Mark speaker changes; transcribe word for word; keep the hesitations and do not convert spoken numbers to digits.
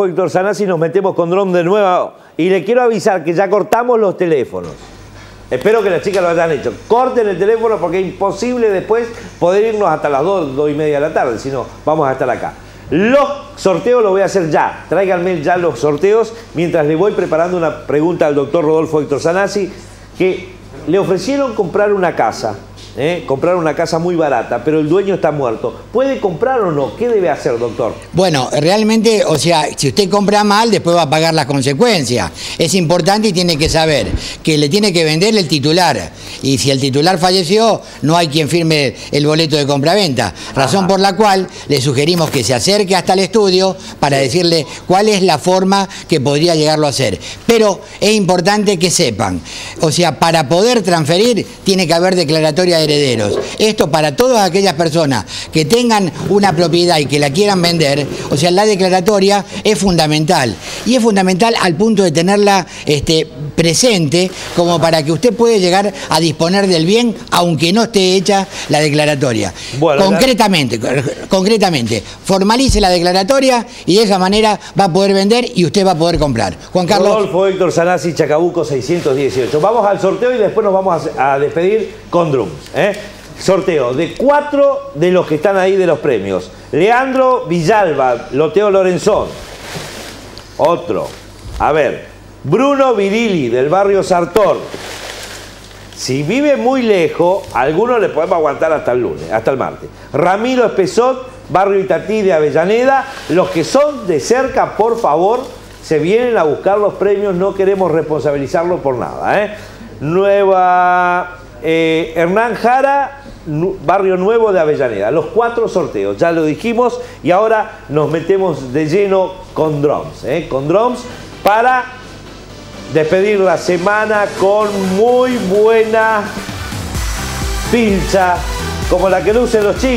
Speaker 1: fue Héctor Sanasi, nos metemos con Drom de nuevo. Y le quiero avisar que ya cortamos los teléfonos. Espero que las chicas lo hayan hecho. Corten el teléfono porque es imposible después poder irnos hasta las dos, dos y media de la tarde. Si no, vamos a estar acá. Los sorteos los voy a hacer ya. Tráiganme ya los sorteos mientras le voy preparando una pregunta al doctor Rodolfo Héctor Sanasi, que le ofrecieron comprar una casa. ¿Eh? Comprar una casa muy barata, pero el dueño está muerto. ¿Puede comprar o no? ¿Qué debe hacer, doctor?
Speaker 2: Bueno, realmente, o sea, si usted compra mal, después va a pagar las consecuencias. Es importante y tiene que saber que le tiene que vender el titular. Y si el titular falleció, no hay quien firme el boleto de compraventa. Razón Ajá. por la cual le sugerimos que se acerque hasta el estudio para decirle cuál es la forma que podría llegarlo a hacer. Pero es importante que sepan, o sea, para poder transferir, tiene que haber declaratoria de herederos. Esto para todas aquellas personas que tengan una propiedad y que la quieran vender, o sea, la declaratoria es fundamental. Y es fundamental al punto de tenerla este, presente como para que usted pueda llegar a disponer del bien aunque no esté hecha la declaratoria. Bueno, concretamente, la... concretamente, formalice la declaratoria y de esa manera va a poder vender y usted va a poder comprar. Juan Carlos.
Speaker 1: Rodolfo Héctor Sanasi, Chacabuco seiscientos dieciocho. Vamos al sorteo y después nos vamos a, a despedir con Drum. ¿Eh? Sorteo de cuatro de los que están ahí de los premios. Leandro Villalba, Loteo Lorenzón. Otro. A ver. Bruno Virili, del barrio Sartor. Si vive muy lejos, algunos le podemos aguantar hasta el lunes, hasta el martes. Ramiro Espesot, barrio Itatí de Avellaneda. Los que son de cerca, por favor, se vienen a buscar los premios. No queremos responsabilizarlos por nada. ¿eh? Nueva... Eh, Hernán Jara, barrio Nuevo de Avellaneda. Los cuatro sorteos, ya lo dijimos, y ahora nos metemos de lleno con Drums, ¿eh? con Drums para despedir la semana con muy buena pilcha, como la que lucen los chicos.